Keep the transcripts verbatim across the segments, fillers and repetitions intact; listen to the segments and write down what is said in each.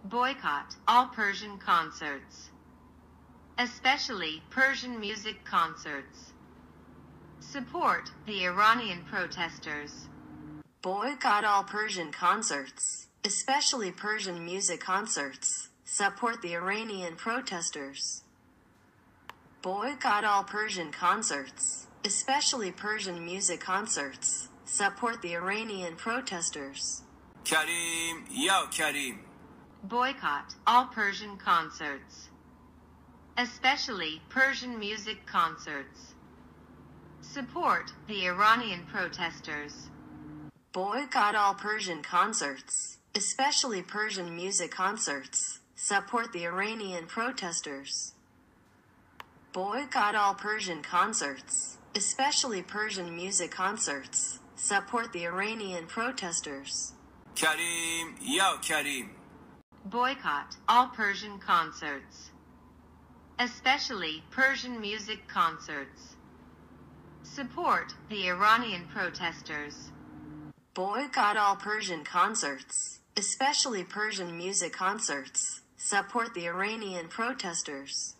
Boycott all Persian concerts, especially Persian music concerts. Support the Iranian protesters. Boycott all Persian concerts, especially Persian music concerts. Support the Iranian protesters. Boycott all Persian concerts, especially Persian music concerts. Support the Iranian protesters. Karim, ya Karim. Boycott all Persian concerts, especially Persian music concerts. Support the Iranian protesters. Boycott all Persian concerts, especially Persian music concerts. Support the Iranian protesters. Boycott all Persian concerts, especially Persian music concerts. Support the Iranian protesters. Karim, ya Karim. Boycott all Persian concerts, especially Persian music concerts. Support the Iranian protesters. Boycott all Persian concerts, especially Persian music concerts. Support the Iranian protesters.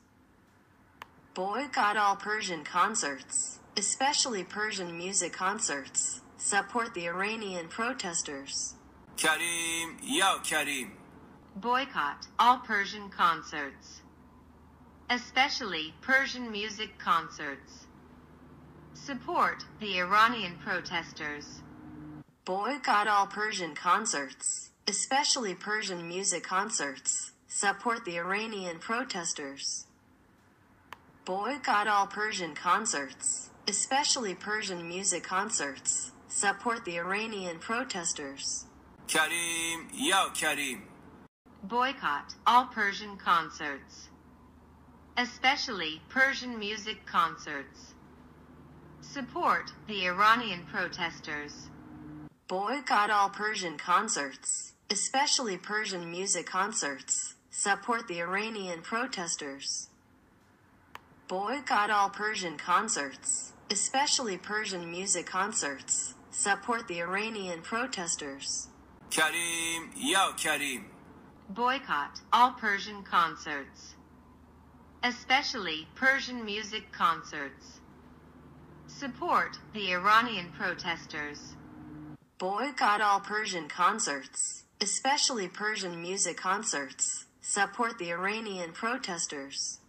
Boycott all Persian concerts, especially Persian music concerts. Support the Iranian protesters. Karim, ya Karim. Boycott all Persian concerts, especially Persian music concerts. Support the Iranian protesters. Boycott all Persian concerts, especially Persian music concerts. Support the Iranian protesters. Boycott all Persian concerts, especially Persian music concerts. Support the Iranian protesters. Karim, ya Karim. Boycott all Persian concerts, especially Persian music concerts. Support the Iranian protesters. Boycott all Persian concerts, especially Persian music concerts. Support the Iranian protesters. Boycott all Persian concerts, especially Persian music concerts. Support the Iranian protesters. Karim, ya Karim. Boycott all Persian concerts, especially Persian music concerts. Support the Iranian protesters. Boycott all Persian concerts, especially Persian music concerts. Support the Iranian protesters.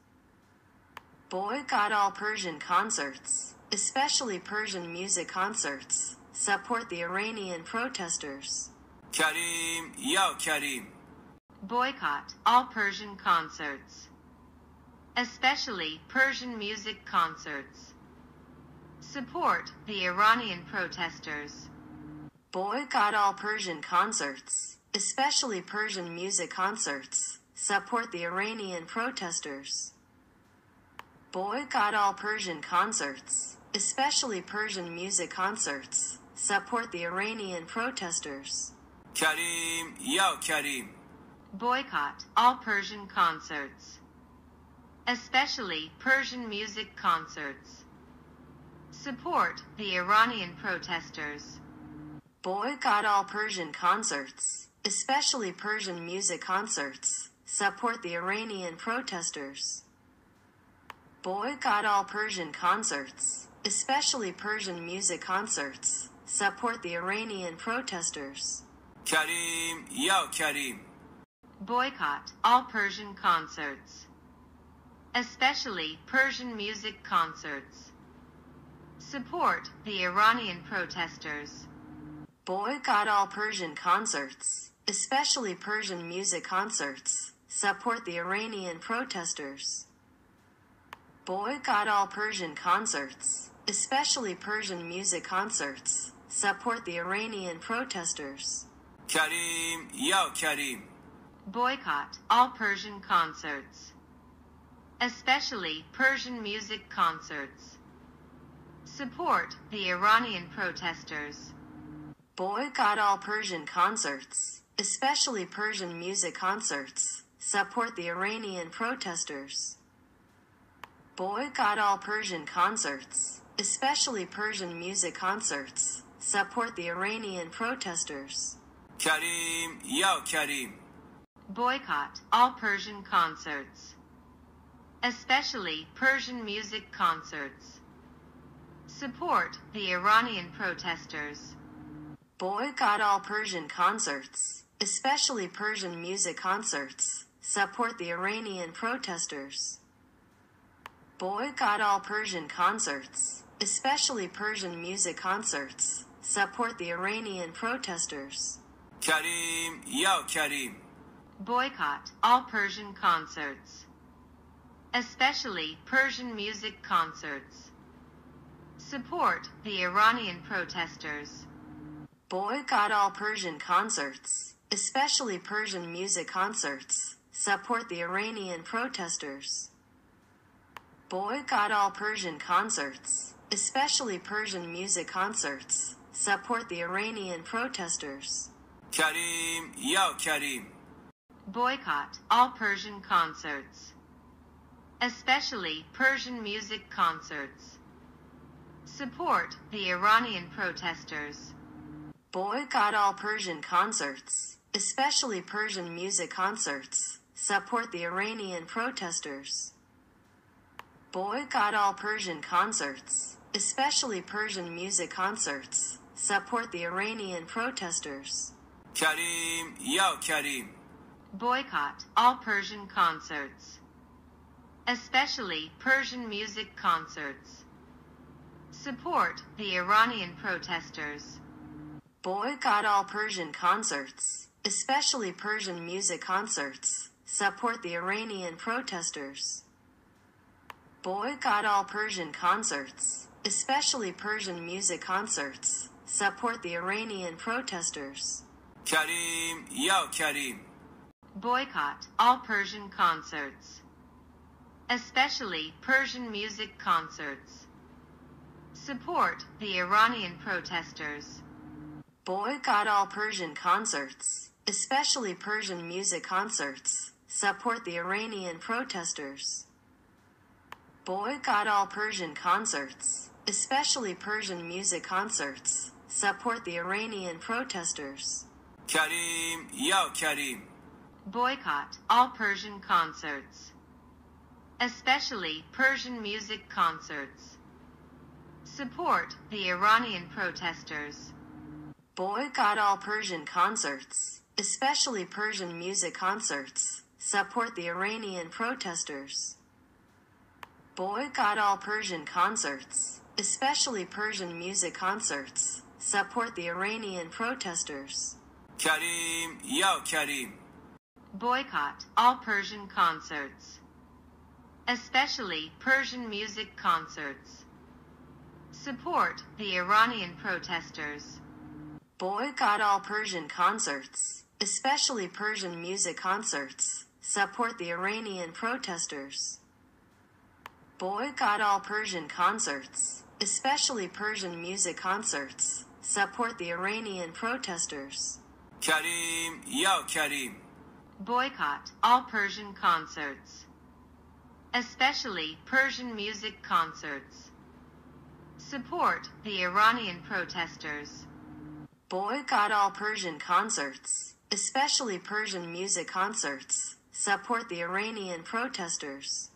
Boycott all Persian concerts, especially Persian music concerts. Support the Iranian protesters. Karim, ya Karim. Boycott all Persian concerts, especially Persian music concerts. Support the Iranian protesters. Boycott all Persian concerts, especially Persian music concerts. Support the Iranian protesters. Boycott all Persian concerts, especially Persian music concerts. Support the Iranian protesters. Karim, ya Karim. Boycott all Persian concerts, especially Persian music concerts. Support the Iranian protesters. Boycott all Persian concerts, especially Persian music concerts. Support the Iranian protesters. Boycott all Persian concerts, especially Persian music concerts. Support the Iranian protesters. Karim, ya Karim. Boycott all Persian concerts, especially Persian music concerts. Support the Iranian protesters. Boycott all Persian concerts, especially Persian music concerts. Support the Iranian protesters. Boycott all Persian concerts, especially Persian music concerts. Support the Iranian protesters. Karim, ya Karim. Boycott all Persian concerts, especially Persian music concerts. Support the Iranian protesters. Boycott all Persian concerts, especially Persian music concerts. Support the Iranian protesters. Boycott all Persian concerts, especially Persian music concerts. Support the Iranian protesters. Karim, ya Karim. Boycott all Persian concerts, especially Persian music concerts. Support the Iranian protesters. Boycott all Persian concerts, especially Persian music concerts. Support the Iranian protesters. Boycott all Persian concerts, especially Persian music concerts. Support the Iranian protesters. کریم یا کریم. Boycott all Persian concerts, especially Persian music concerts. Support the Iranian protesters. Boycott all Persian concerts, especially Persian music concerts. Support the Iranian protesters. Boycott all Persian concerts, especially Persian music concerts. Support the Iranian protesters. کریم یا کریم. Boycott all Persian concerts, especially Persian music concerts. Support the Iranian protesters. Boycott all Persian concerts, especially Persian music concerts. Support the Iranian protesters. Boycott all Persian concerts, especially Persian music concerts. Support the Iranian protesters. کریم یا کریم. Boycott all Persian concerts, especially Persian music concerts. Support the Iranian protesters. Boycott all Persian concerts, especially Persian music concerts. Support the Iranian protesters. Boycott all Persian concerts, especially Persian music concerts. Support the Iranian protesters. کریم یا کریم. Boycott all Persian concerts, especially Persian music concerts. Support the Iranian protesters. Boycott all Persian concerts, especially Persian music concerts. Support the Iranian protesters. Boycott all Persian concerts, especially Persian music concerts. Support the Iranian protesters. کریم یا کریم. Boycott all Persian concerts, especially Persian music concerts. Support the Iranian protesters. Boycott all Persian concerts, especially Persian music concerts. Support the Iranian protesters. Boycott all Persian concerts, especially Persian music concerts. Support the Iranian protesters. کریم یا کریم. Boycott all Persian concerts, especially Persian music concerts. Support the Iranian protesters. Boycott all Persian concerts, especially Persian music concerts. Support the Iranian protesters. Boycott all Persian concerts, especially Persian music concerts. Support the Iranian protesters. کریم یا کریم. Boycott all Persian concerts, especially Persian music concerts. Support the Iranian protesters. Boycott all Persian concerts, especially Persian music concerts. Support the Iranian protesters.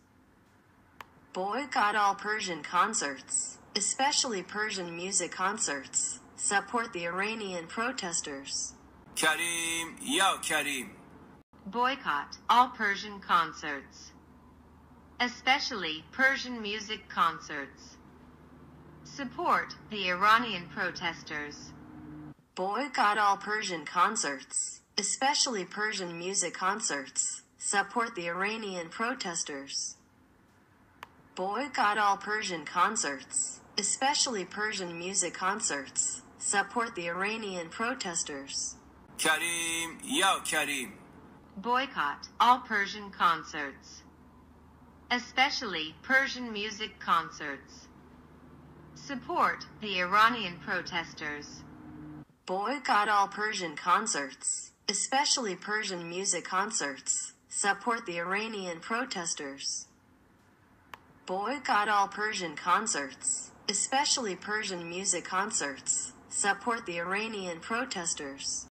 Boycott all Persian concerts, especially Persian music concerts. Support the Iranian protesters. کریم یا کریم. Boycott all Persian concerts, especially Persian music concerts. Support the Iranian protesters. Boycott all Persian concerts, especially Persian music concerts. Support the Iranian protesters. Boycott all Persian concerts, especially Persian music concerts. Support the Iranian protesters. کریم یا کریم. Boycott all Persian concerts, especially Persian music concerts. Support the Iranian protesters. Boycott all Persian concerts, especially Persian music concerts. Support the Iranian protesters. Boycott all Persian concerts, especially Persian music concerts. Support the Iranian protesters.